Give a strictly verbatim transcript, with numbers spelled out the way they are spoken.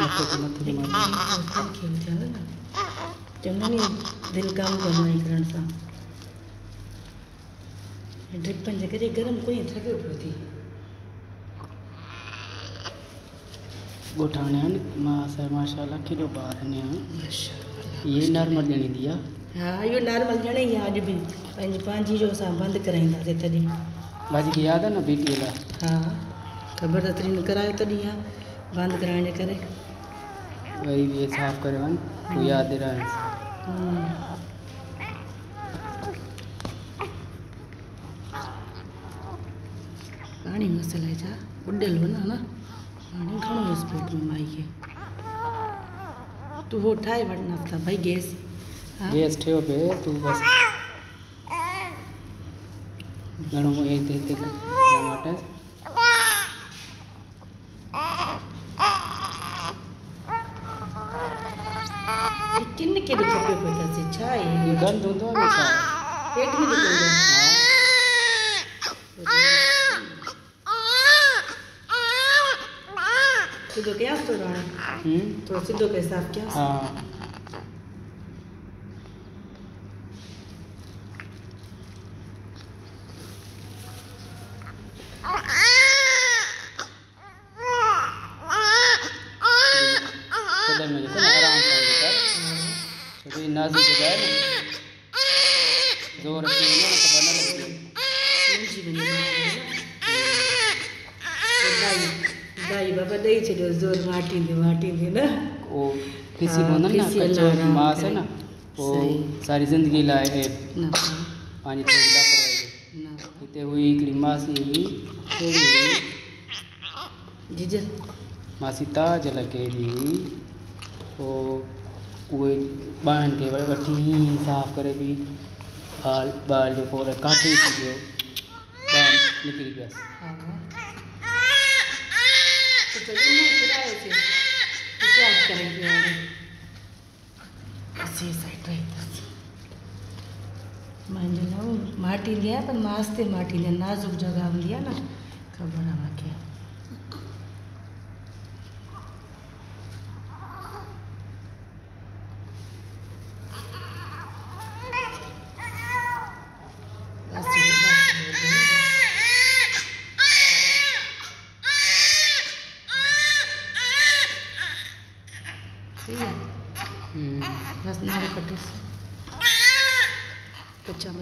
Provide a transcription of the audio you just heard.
मथे के मथे खेल ना चंगा नहीं दिल काम करना ही करण सा ड्रिप पंज करे गरम कोई थके उठो थी गोठाने मां सर माशाल्लाह किलो बार ने माशाल्लाह ये नॉर्मल जणी दिया हां यो नॉर्मल जणे ही आज भी पंज पांजी जो सा बंद कराइंदा से तदी बाजी की याद है ना बेटी ला हां खबर तरी न करायो तदी हां बंद कराने करे वही भी साफ करे वन तो याद रहा है पानी मसला जा उडल हो ना ना पानी घणो स्पोर्ट में माई के तू वो ठाए वड़ना था भाई गैस गैस ठेव पे तू बस घणो एक दे दे टमाटर किन के तो खपे पता से छाई ये गंद होतो है छा पेट में निकल गया सीधो क्या तो राणा हम्म तो सीधो के साफ क्या हां कदर में देखो आराम से कर तो ये नाजुक जगह है ना जोर से ना तो बना लगे जी बनी दाई दाई बाबा दई छो जोर माटी दे माटी दे ना वो किसी को ना कच्चो मांस है ना वो सारी जिंदगी लाए ना पानी थोड़ी लापरवाही ना इते हुई इकड़ी मासी हुई थोड़ी हुई जीजा मासी ताज लगे दी वो कोई बांध के बड़े वठी साफ करे भी बाल बाल जो पूरे काटे थी जो बाल निकल गया हां तो चलो ना फिराए से क्या करेंगे ऐसे साइड राइट मांजे ना माटी दिया पर मास्ते माटी दिया नाजुक जगह दिया ना खबर है के बस नारे कटे कच्चा